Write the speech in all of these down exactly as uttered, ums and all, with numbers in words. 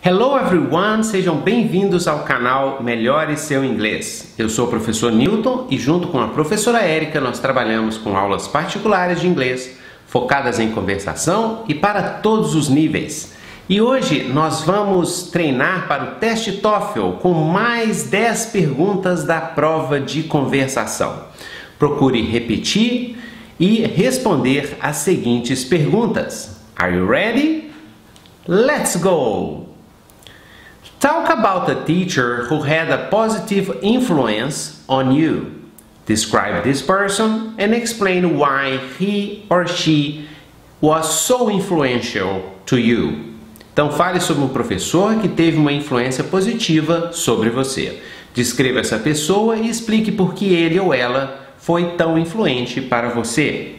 Hello everyone, sejam bem-vindos ao canal Melhore Seu Inglês. Eu sou o professor Newton e junto com a professora Érica nós trabalhamos com aulas particulares de inglês, focadas em conversação e para todos os níveis. E hoje nós vamos treinar para o teste TOEFL com mais dez perguntas da prova de conversação. Procure repetir e responder as seguintes perguntas. Are you ready? Let's go! Talk about a teacher who had a positive influence on you. Describe this person and explain why he or she was so influential to you. Então fale sobre um professor que teve uma influência positiva sobre você. Descreva essa pessoa e explique por que ele ou ela foi tão influente para você.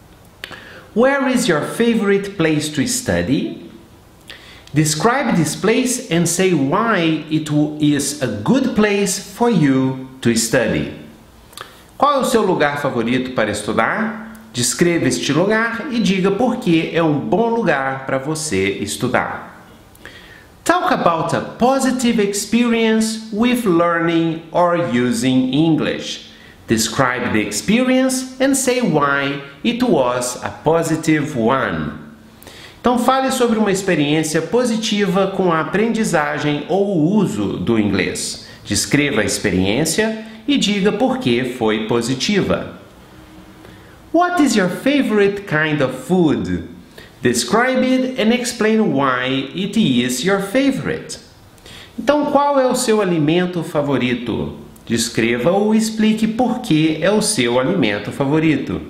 Where is your favorite place to study? Describe this place and say why it is a good place for you to study. Qual é o seu lugar favorito para estudar? Descreva este lugar e diga por que é um bom lugar para você estudar. Talk about a positive experience with learning or using English. Describe the experience and say why it was a positive one. Então fale sobre uma experiência positiva com a aprendizagem ou o uso do inglês. Descreva a experiência e diga por que foi positiva. What is your favorite kind of food? Describe it and explain why it is your favorite. Então qual é o seu alimento favorito? Descreva ou explique por que é o seu alimento favorito.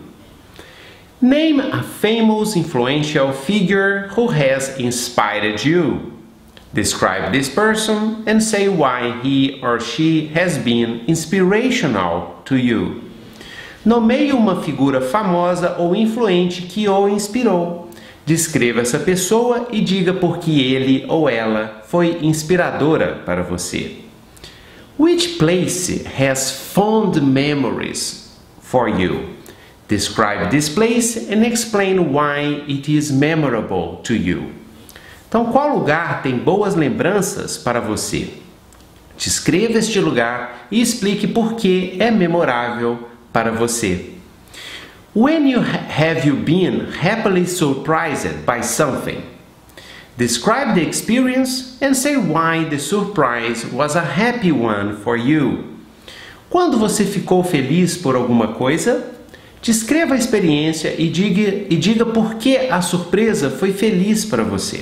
Name a famous influential figure who has inspired you. Describe this person and say why he or she has been inspirational to you. Nomeie uma figura famosa ou influente que o inspirou. Descreva essa pessoa e diga por que ele ou ela foi inspiradora para você. Which place has fond memories for you? Describe this place and explain why it is memorable to you. Então, qual lugar tem boas lembranças para você? Descreva este lugar e explique por que é memorável para você. When you have you been happily surprised by something? Describe the experience and say why the surprise was a happy one for you. Quando você ficou feliz por alguma coisa? Descreva a experiência e diga, e diga por que a surpresa foi feliz para você.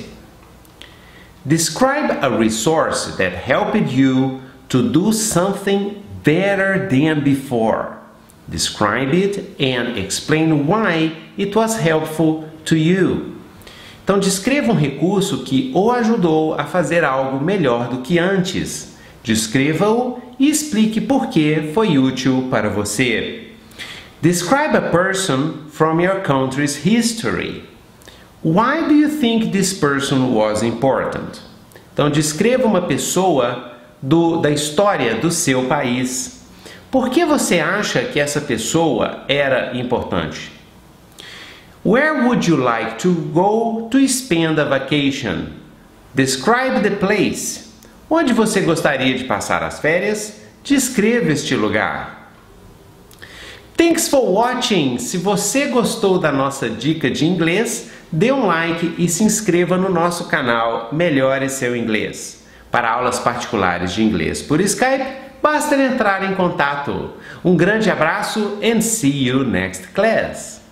Describe a resource that helped you to do something better than before. Describe it and explain why it was helpful to you. Então descreva um recurso que o ajudou a fazer algo melhor do que antes. Descreva-o e explique por que foi útil para você. Describe a person from your country's history. Why do you think this person was important? Então descreva uma pessoa do, da história do seu país. Por que você acha que essa pessoa era importante? Where would you like to go to spend a vacation? Describe the place. Onde você gostaria de passar as férias? Descreva este lugar. Thanks for watching! Se você gostou da nossa dica de inglês, dê um like e se inscreva no nosso canal Melhore Seu Inglês. Para aulas particulares de inglês por Skype, basta entrar em contato. Um grande abraço and see you next class!